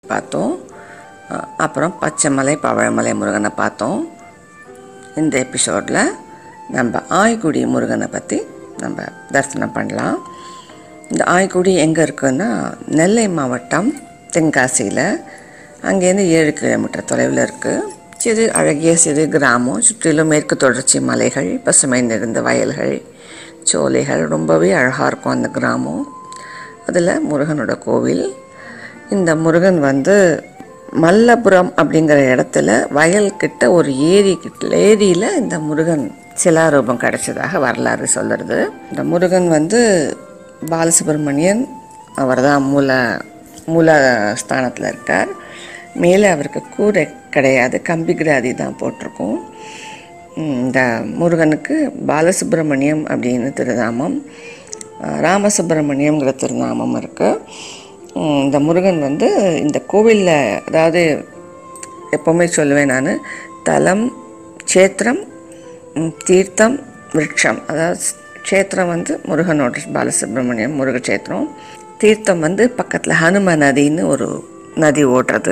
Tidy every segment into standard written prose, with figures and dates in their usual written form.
பார்த்தோம். அப்புறம் பச்சைமலை பவழமலை முருகனை பார்த்தோம். இந்த எபிசோடில் நம்ம ஆய்குடி முருகனை பற்றி நம்ம தரிசனம் பண்ணலாம். இந்த ஆய்குடி எங்கே இருக்குன்னா நெல்லை மாவட்டம் தென்காசியில். அங்கேருந்து 7 கிலோமீட்டர் தொலைவில் இருக்குது. அழகிய சிறு கிராமம். சுற்றிலும் மேற்கு தொடர்ச்சி மலைகள், பசுமை நிறைந்த வயல்கள், சோலைகள். ரொம்பவே அழகாக இருக்கும் அந்த கிராமம். அதில் முருகனோட கோவில். இந்த முருகன் மல்லபுரம் அப்படிங்கிற இடத்துல வயல்கிட்ட ஒரு ஏரியில் இந்த முருகன் சிலாரூபம் கிடைச்சதாக வரலாறு சொல்லுறது. இந்த முருகன் பாலசுப்ரமணியன் அவர் தான் மூல ஸ்தானத்தில் இருக்கார். மேலே அவருக்கு கூரை கிடையாது, கம்பிகிராதி தான் போட்டிருக்கோம். இந்த முருகனுக்கு பாலசுப்ரமணியம் அப்படின்னு திருநாமம், ராமசுப்ரமணியம்ங்கிற திருநாமம் இருக்குது. இந்த முருகன் இந்த கோவிலில், அதாவது எப்போவுமே சொல்லுவேன் நான், தலம், க்ஷேத்திரம், தீர்த்தம், விருட்சம். அதாவது க்ஷேத்திரம் முருகனோட பாலசுப்ரமணியம் முருகக்ஷேத்திரம். தீர்த்தம் பக்கத்தில் ஹனும நதின்னு ஒரு நதி ஓடுறது.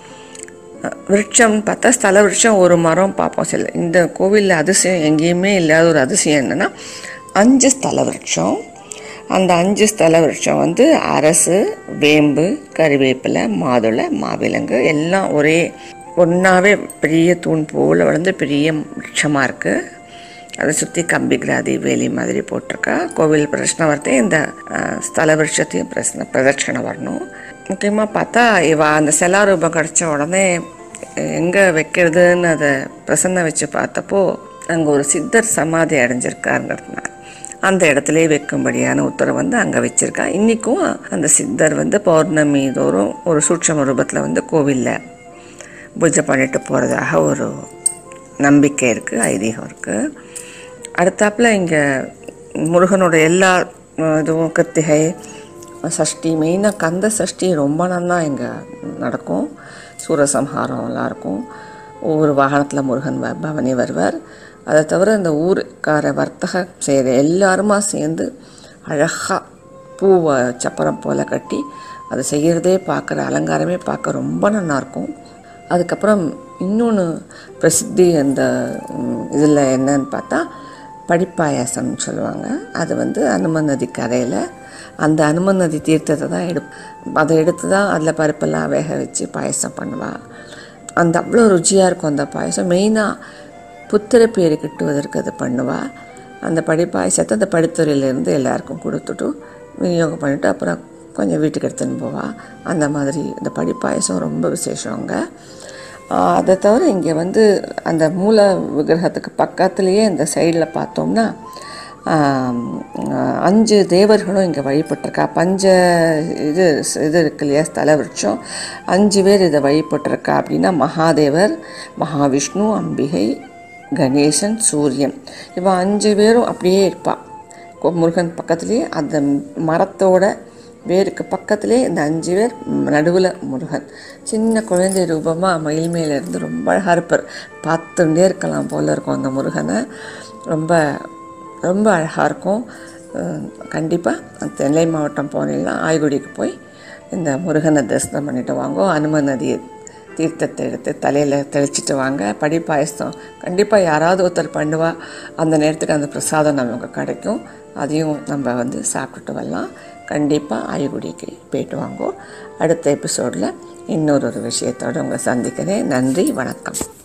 விருட்சம் பார்த்தா ஸ்தல விருட்சம் ஒரு மரம் பார்ப்போம். இந்த கோவிலில் அதிசயம் எங்கேயுமே இல்லாத ஒரு அதிசயம் என்னென்னா 5 ஸ்தல விருட்சம். அந்த 5 ஸ்தல விருட்சம் அரசு, வேம்பு, கறிவேப்பிலை, மாதுளை, மாவிலங்கு எல்லாம் ஒன்றாவே பெரிய தூண் போல் பெரிய விருட்சமாக இருக்குது. அதை சுற்றி கம்பிகிராதி வேலி மாதிரி போட்டிருக்கா. கோவில் பிரதட்சணை வரதே இந்த ஸ்தல விருட்சத்தையும் பிரதட்சணை வரணும். முக்கியமாக பார்த்தா அந்த செலாரூபம் கிடச்ச உடனே எங்கே வைக்கிறதுன்னு அதை பிரசன்ன வச்சு பார்த்தப்போ அங்கே ஒரு சித்தர் சமாதி அடைஞ்சிருக்காருங்கிறதுனால அந்த இடத்துல வைக்கும்படியான உத்தரவு அங்கே வச்சுருக்கா. இன்றைக்கும் அந்த சித்தர் பௌர்ணமி தோறும் ஒரு சூட்சம ரூபத்தில் கோவிலில் பூஜை பண்ணிட்டு போகிறதாக ஒரு நம்பிக்கை இருக்குது, ஐதீகம் இருக்குது. அடுத்தாப்பில் இங்கே முருகனோட எல்லா இதுவும் கிருத்திகை, சஷ்டி, மெயினாக கந்த சஷ்டி ரொம்ப நல்லா இங்கே நடக்கும். சூரசம்ஹாரம்லாம் இருக்கும். ஒவ்வொரு வாகனத்தில் முருகன் பவனி வருவார். அதை தவிர இந்த ஊருக்கார வர்த்தக செய்கிற எல்லாருமா சேர்ந்து அழகாக பூவை சப்பரம் போல் கட்டி அதை செய்கிறதே பார்க்குற அலங்காரமே பார்க்க ரொம்ப நல்லாயிருக்கும். அதுக்கப்புறம் இன்னொன்று பிரசித்தி அந்த இதில் என்னன்னு பார்த்தா படிப்பாயாசம்னு சொல்லுவாங்க. அது அனுமன் நதி கரையில் அந்த அனுமன் நதி தீர்த்தத்தை தான் அதை எடுத்து தான் அதில் பருப்பெல்லாம் வேக வச்சு பாயசம் பண்ணுவாள். அவ்வளோ ருச்சியாக இருக்கும் அந்த பாயசம். மெயினாக புத்திர பேர் கிட்டுவதற்கு அது பண்ணுவாள். அந்த படிப்பாயசத்தை அந்த படித்துறையிலேருந்து எல்லாருக்கும் கொடுத்துட்டு விநியோகம் பண்ணிவிட்டு அப்புறம் கொஞ்சம் வீட்டுக்கு எடுத்துன்னு போவாள். அந்த மாதிரி இந்த படிப்பாயசம் ரொம்ப விசேஷங்க. அதை தவிர இங்கே அந்த மூல விக்கிரகத்துக்கு பக்கத்துலேயே இந்த சைடில் பார்த்தோம்னா 5 தேவர்களும் இங்கே வழிபட்டிருக்கா. இது இருக்கு இல்லையா, ஸ்தல விருட்சம். 5 பேர் இதை வழிபட்டிருக்கா. அப்படின்னா மகாதேவர், மகாவிஷ்ணு, அம்பிகை, கணேசன், சூரியன். இவன் 5 பேரும் அப்படியே இருப்பாள் முருகன் பக்கத்துலேயே. அந்த மரத்தோட வேருக்கு பக்கத்துலேயே இந்த 5 பேர், நடுவில் முருகன். சின்ன குழந்தை ரூபமாக மயில் மேலேருந்து ரொம்ப அழகாக இருப்பார். பார்த்துட்டே இருக்கலாம் போல் இருக்கும் அந்த முருகனை. ரொம்ப ரொம்ப அழகாக இருக்கும். கண்டிப்பாக நெல்லை மாவட்டம் போனீங்கன்னா ஆய்குடிக்கு போய் இந்த முருகனை தரிசனம் பண்ணிட்டு வாங்க. அனுமன் நதி தீர்த்தத்தை எடுத்து தலையில் தெளிச்சிட்டு வாங்க. படிப்பாயசம் கண்டிப்பாக யாராவது ஒருத்தர் பண்ணுவா. அந்த நேரத்துக்கு அந்த பிரசாதம் நமக்கு கிடைக்கும். அதையும் நம்ம சாப்பிட்டுட்டு வரலாம். கண்டிப்பாக ஆய்குடிக்கு போயிட்டு வாங்க. அடுத்த எபிசோடில் இன்னொரு விஷயத்தோடு உங்களை சந்திக்கிறேன். நன்றி, வணக்கம்.